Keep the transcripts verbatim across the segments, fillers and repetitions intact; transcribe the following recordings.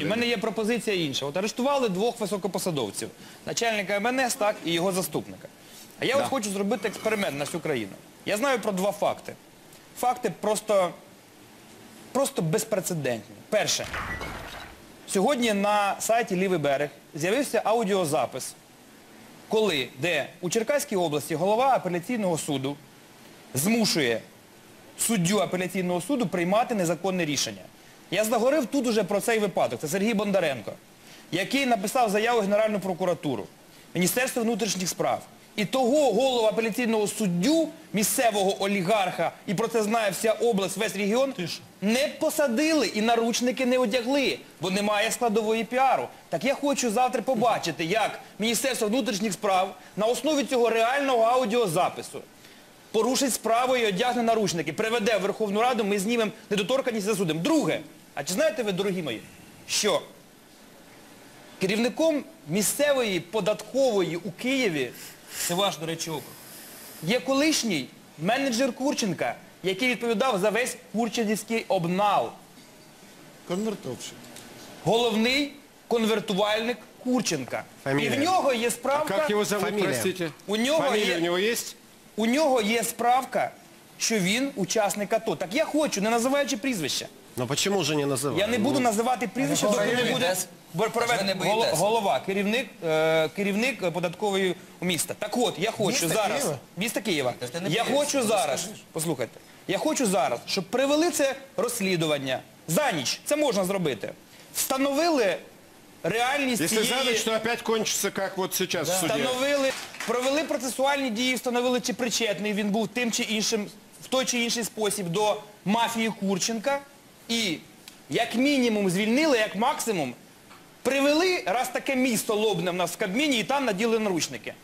в мене є пропозиція інша. От арештували двох високопосадовців. Начальника ем ен ес, так, і його заступника. А я от хочу зробити експеримент на всю країну. Я знаю про два факти. Факти просто, просто безпрецедентні. Перше. Сьогодні на сайті «Лівий берег» з'явився аудіозапис, коли, де у Черкаській області голова апеляційного суду змушує суддю апеляційного суду приймати незаконне рішення. Я заговорив тут уже про цей випадок. Це Сергій Бондаренко, який написав заяву в Генеральну прокуратуру, Міністерство внутрішніх справ. І того голову апеляційного суддю, місцевого олігарха, і про це знає вся область, весь регіон, не посадили і наручники не одягли, бо немає складової піару. Так я хочу завтра побачити, як Міністерство внутрішніх справ на основі цього реального аудіозапису порушить справу і одягне наручники, приведе в Верховну Раду, ми знімемо недоторканність і засудимо. Друге, а чи знаєте ви, дорогі мої, що керівником місцевої податкової у Києві, це ваш, до речі, округ, є колишній менеджер Курченка, який відповідав за весь курченський обнал. Конвертовщик. Головний конвертувальник Курченка. Фамилия. І в нього є справка... А как его зовут, Фамилия. простите? У нього Фамилия є... у него есть? У нього є справка, що він учасник АТО. Так я хочу, не називаючи прізвища. Но почему же не называют? Я не буду називати прізвище, доки не буде проведений голова, керівник, е, керівник податкової міста. Так от, я хочу Міста зараз... Києва? Міста Києва. Та ж ти не Я Київ, хочу ти зараз, скажеш. послухайте, я хочу зараз, щоб привели це розслідування. За ніч, це можна зробити. Встановили реальність Если цієї... за ночь, то опять кончится, как вот сейчас в суде. Встановили, провели процесуальні дії, встановили, чи причетний він був тим чи іншим, в той чи інший спосіб до мафії Курченка. І, як мінімум, звільнили, як максимум, привели, раз таке місто лобне в нас в Кабміні, і там наділи наручники.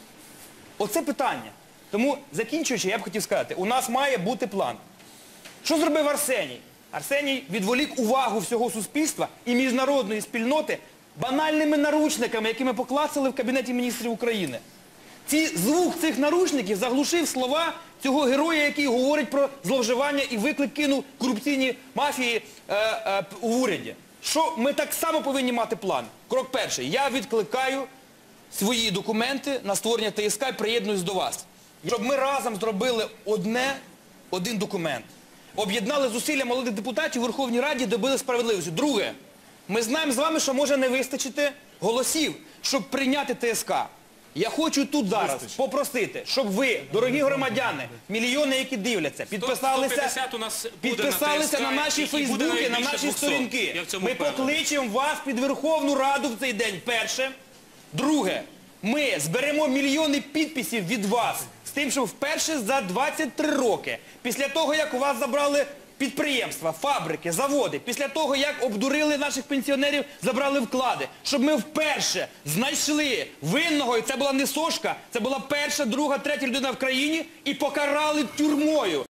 Оце питання. Тому, закінчуючи, я б хотів сказати, у нас має бути план. Що зробив Арсеній? Арсеній відволік увагу всього суспільства і міжнародної спільноти банальними наручниками, якими поклацали в Кабінеті міністрів України. Ці, звук цих наручників заглушив слова цього героя, який говорить про зловживання і виклик кинув корупційній мафії е, е, у уряді. Що ми так само повинні мати план? Крок перший. Я відкликаю свої документи на створення Т С К і приєднуюсь до вас. Щоб ми разом зробили одне, один документ. Об'єднали зусилля молодих депутатів у Верховній Раді і добили справедливості. Друге, ми знаємо з вами, що може не вистачити голосів, щоб прийняти Т С К. Я хочу тут зараз попросити, щоб ви, дорогі громадяни, мільйони, які дивляться, підписалися, підписалися на наші фейсбуки, на наші сторінки. Ми покличемо вас під Верховну Раду в цей день. Перше. Друге, ми зберемо мільйони підписів від вас з тим, що вперше за двадцять три роки, після того, як у вас забрали підприємства, фабрики, заводи, після того, як обдурили наших пенсіонерів, забрали вклади, щоб ми вперше знайшли винного, і це була не Сошка, це була перша, друга, третя людина в країні, і покарали тюрмою.